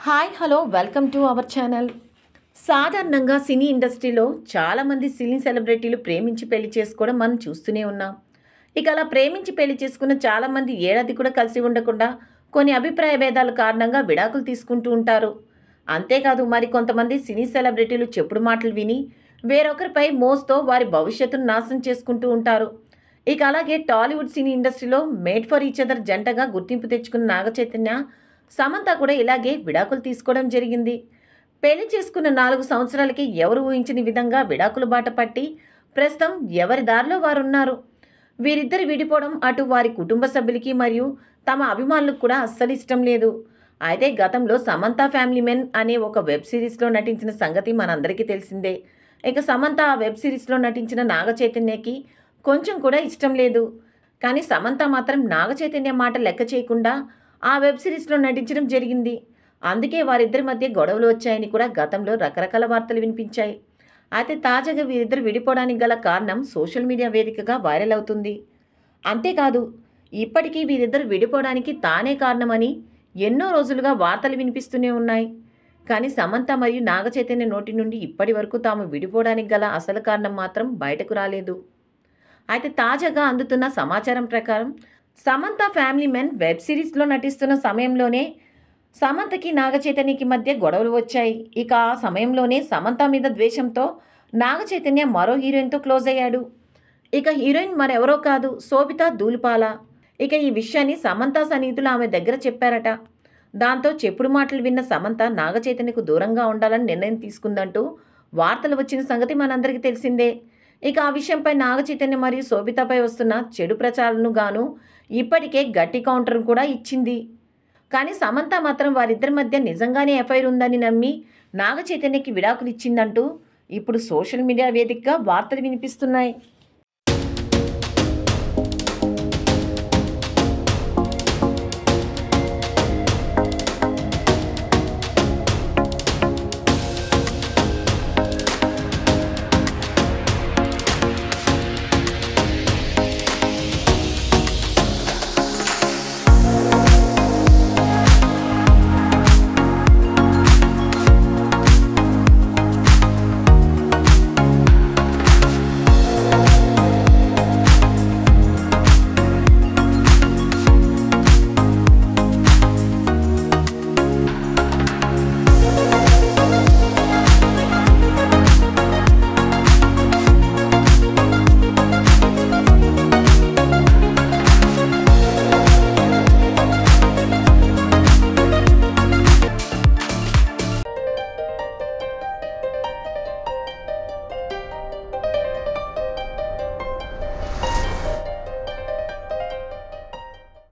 Hi hello welcome to our channel. సాధారణంగా cine ఇండస్ట్రీలో చాలామంది సినీ సెలబ్రిటీలు ప్రేమించి పెళ్లి చేసుకోవడం మనం చూస్తూనే ఉన్నాం. ఇక అలా ప్రేమించి పెళ్లి చేసుకున్న చాలామంది ఏడాది కూడా కలిసి ఉండకుండా కొన్ని అభిప్రాయ భేదాల కారణంగా విడాకులు తీసుకుంటూ ఉంటారు. అంతేకాదు మరి కొంతమంది సినీ సెలబ్రిటీలు చెప్పుడు మాటలు విని వేరొకరిపై మోస్తో వారి భవిష్యత్తును నాశనం చేసుకుంటూ ఉంటారు. ఇక అలాగే టాలీవుడ్ సినీ ఇండస్ట్రీలో మేడ్ ఫర్ ఈచ్ అదర్ జంటగా గుర్తింపు తెచ్చుకున్న నాగ చైతన్య, సమంత కూడా ఇలాగే విడాకులు తీసుకోవడం జరిగింది. పెళ్లి చేసుకున్న 4 సంవత్సరాలకి ఎవరు ఊహించని విధంగా విడాకులు బాట పట్టి ప్రస్తుతం ఎవరి దారిలో వారున్నారు. వీరిద్దరు విడిపోవడం అటు వారి కుటుంబ సభ్యులకి మరియు తమ అభిమానులకు కూడా అస్సలు ఇష్టం లేదు. అయితే గతంలో సమంత ఫ్యామిలీ మెన్ అనే ఒక వెబ్ సిరీస్లో నటించిన సంగతి మనందరికీ తెలిసిందే. ఇక సమంత ఆ వెబ్ సిరీస్లో నటించిన నాగ చైతన్యకి కొంచెం కూడా ఇష్టం లేదు. కానీ సమంత మాత్రం నాగ చైతన్య మాట లెక్క చేయకుండా ఆ వెబ్ సిరీస్లో నటించడం జరిగింది. అందుకే వారిద్దరి మధ్య గొడవలు వచ్చాయని కూడా గతంలో రకరకాల వార్తలు వినిపించాయి. అయితే తాజాగా వీరిద్దరు విడిపోవడానికి గల కారణం సోషల్ మీడియా వేదికగా వైరల్ అవుతుంది. అంతేకాదు ఇప్పటికీ వీరిద్దరు విడిపోవడానికి తానే కారణమని ఎన్నో రోజులుగా వార్తలు వినిపిస్తూనే ఉన్నాయి. కానీ సమంత మరియు నాగ చైతన్య నోటి నుండి ఇప్పటి వరకు తాము విడిపోవడానికి గల అసలు కారణం మాత్రం బయటకు రాలేదు. అయితే తాజాగా అందుతున్న సమాచారం ప్రకారం సమంత ఫ్యామిలీ మెన్ వెబ్ సిరీస్లో నటిస్తున్న సమయంలోనే సమంతకి నాగ చైతన్యకి మధ్య గొడవలు వచ్చాయి. ఇక ఆ సమయంలోనే సమంత మీద ద్వేషంతో నాగ చైతన్య మరో హీరోయిన్తో క్లోజ్ అయ్యాడు. ఇక హీరోయిన్ మరెవరో కాదు, శోభితా ధూళిపాల. ఇక ఈ విషయాన్ని సమంత సన్నిహితులు ఆమె దగ్గర చెప్పారట. దాంతో చెప్పుడు మాటలు విన్న సమంత నాగ చైతన్యకు దూరంగా ఉండాలని నిర్ణయం తీసుకుందంటూ వార్తలు వచ్చిన సంగతి మనందరికీ తెలిసిందే. ఇక ఆ విషయంపై నాగ చైతన్య మరియు శోభితపై వస్తున్న చెడు ప్రచారాలను గాను ఇప్పటికే గట్టి కౌంటర్ కూడా ఇచ్చింది. కానీ సమంత మాత్రం వారిద్దరి మధ్య నిజంగానే ఎఫ్ఐఆర్ ఉందని నమ్మి నాగ చైతన్యకి విడాకులు ఇచ్చిందంటూ ఇప్పుడు సోషల్ మీడియా వేదికగా వార్తలు వినిపిస్తున్నాయి.